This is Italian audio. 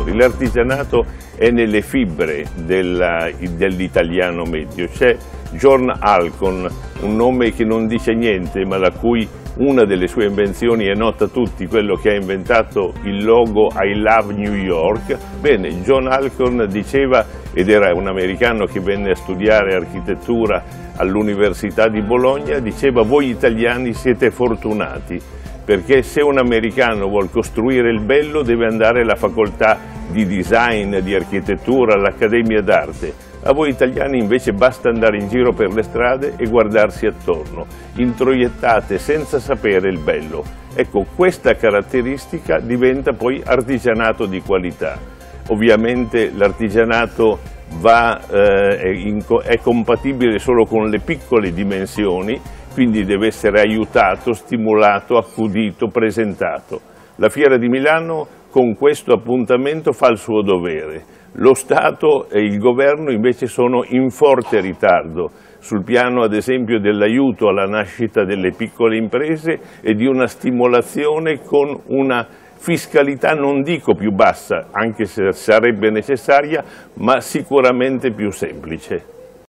territori. L'artigianato è nelle fibre dell'italiano medio. C'è John Alcon, un nome che non dice niente, ma la cui una delle sue invenzioni è nota a tutti, quello che ha inventato il logo I Love New York. Bene, John Alcon diceva, ed era un americano che venne a studiare architettura all'Università di Bologna, diceva: voi italiani siete fortunati, perché se un americano vuol costruire il bello deve andare alla facoltà di design, di architettura, all'Accademia d'Arte. A voi italiani invece basta andare in giro per le strade e guardarsi attorno, introiettate senza sapere il bello. Ecco, questa caratteristica diventa poi artigianato di qualità. Ovviamente l'artigianato è compatibile solo con le piccole dimensioni, quindi deve essere aiutato, stimolato, accudito, presentato. La Fiera di Milano con questo appuntamento fa il suo dovere. Lo Stato e il Governo invece sono in forte ritardo sul piano, ad esempio, dell'aiuto alla nascita delle piccole imprese e di una stimolazione con una fiscalità, non dico più bassa, anche se sarebbe necessaria, ma sicuramente più semplice.